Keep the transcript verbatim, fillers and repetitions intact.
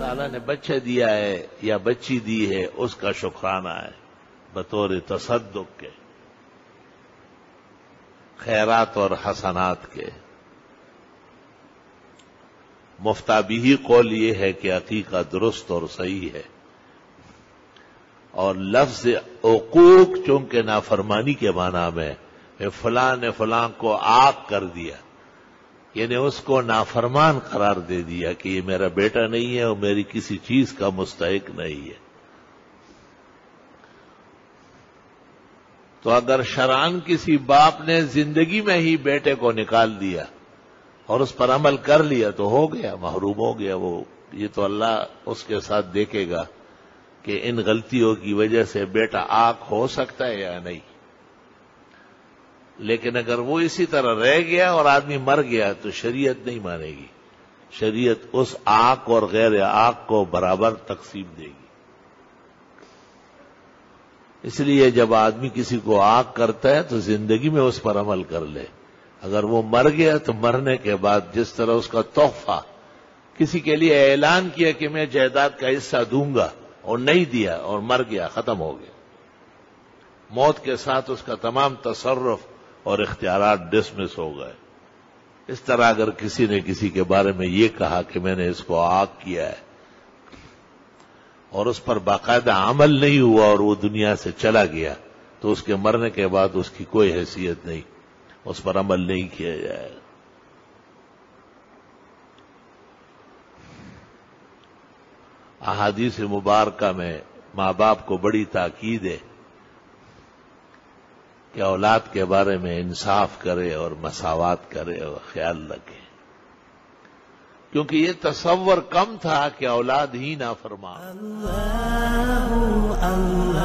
تعالیٰ نے بچہ دیا ہے یا بچی دی ہے اس کا شکرانہ ہے بطور تصدق کے، خیرات اور حسنات کے۔ مفتابی قول یہ ہے کہ عقیقہ درست اور صحیح ہے، اور لفظ عقوق چونکہ نافرمانی کے معنی میں فلاں نے فلاں کو عاق کر دیا، یعنی اس کو نافرمان قرار دے دیا کہ یہ میرا بیٹا نہیں ہے اور میری کسی چیز کا مستحق نہیں ہے۔ تو اگر شرعاً کسی باپ نے زندگی میں ہی بیٹے کو نکال دیا اور اس پر عمل کر لیا تو ہو گیا، محروم ہو گیا وہ۔ یہ تو اللہ اس کے ساتھ دیکھے گا کہ ان غلطیوں کی وجہ سے بیٹا عاق ہو سکتا ہے یا نہیں۔ لیکن اگر وہ اسی طرح رہ گیا اور آدمی مر گیا تو شریعت نہیں مانے گی، شریعت اس عاق اور غیر عاق کو برابر تقسیم دے گی۔ اس لیے جب آدمی کسی کو عاق کرتا ہے تو زندگی میں اس پر عمل کر لے، اگر وہ مر گیا تو مرنے کے بعد جس طرح اس کا تحفہ، کسی کے لیے اعلان کیا کہ میں جائیداد کا حصہ دوں گا اور نہیں دیا اور مر گیا، ختم ہو گیا، موت کے ساتھ اس کا تمام تصرف اور اختیارات ڈسمس ہو گئے۔ اس طرح اگر کسی نے کسی کے بارے میں یہ کہا کہ میں نے اس کو عاق کیا ہے اور اس پر باقاعدہ عمل نہیں ہوا اور وہ دنیا سے چلا گیا تو اس کے مرنے کے بعد اس کی کوئی حیثیت نہیں، اس پر عمل نہیں کیا جائے گا۔ احادیث مبارکہ میں ماں باپ کو بڑی تاکید ہے کہ اولاد کے بارے میں انصاف کرے اور مساوات کرے اور خیال رکھے، کیونکہ یہ تصور کم تھا کہ اولاد ہی نافرمان۔